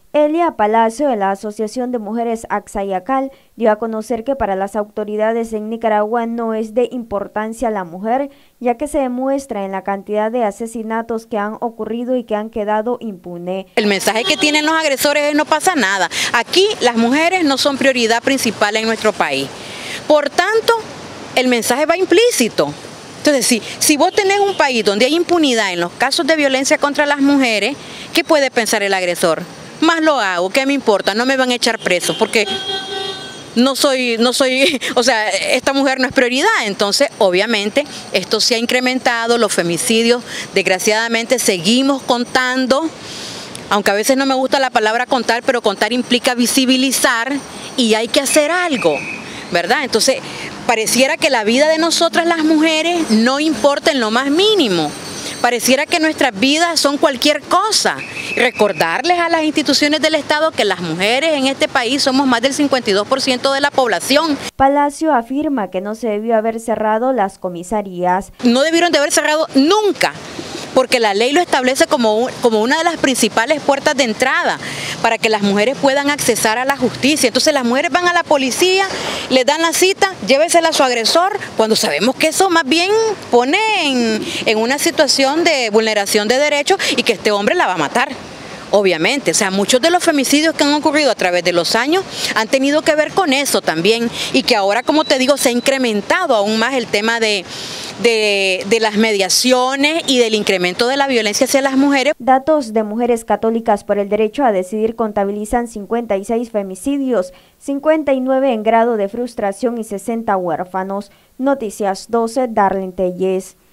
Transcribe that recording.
Elia Palacio, de la Asociación de Mujeres Axayacal, dio a conocer que para las autoridades en Nicaragua no es de importancia la mujer, ya que se demuestra en la cantidad de asesinatos que han ocurrido y que han quedado impune. El mensaje que tienen los agresores es: no pasa nada. Aquí las mujeres no son prioridad principal en nuestro país. Por tanto, el mensaje va implícito. Entonces, si vos tenés un país donde hay impunidad en los casos de violencia contra las mujeres, ¿qué puede pensar el agresor? Más lo hago, ¿qué me importa? No me van a echar preso porque no soy, o sea, esta mujer no es prioridad. Entonces, obviamente, esto se ha incrementado, los femicidios, desgraciadamente, seguimos contando, aunque a veces no me gusta la palabra contar, pero contar implica visibilizar y hay que hacer algo, ¿verdad? Entonces, pareciera que la vida de nosotras las mujeres no importa en lo más mínimo. Pareciera que nuestras vidas son cualquier cosa. Recordarles a las instituciones del Estado que las mujeres en este país somos más del 52% de la población. Palacio afirma que no se debió haber cerrado las comisarías. No debieron de haber cerrado nunca, porque la ley lo establece como una de las principales puertas de entrada para que las mujeres puedan accesar a la justicia. Entonces las mujeres van a la policía, les dan la cita, llévesela a su agresor, cuando sabemos que eso más bien pone en una situación de vulneración de derechos y que este hombre la va a matar. Obviamente, o sea, muchos de los femicidios que han ocurrido a través de los años han tenido que ver con eso también, y que ahora, como te digo, se ha incrementado aún más el tema de las mediaciones y del incremento de la violencia hacia las mujeres. Datos de Mujeres Católicas por el Derecho a Decidir contabilizan 56 femicidios, 59 en grado de frustración y 60 huérfanos. Noticias 12, Darlene Telles.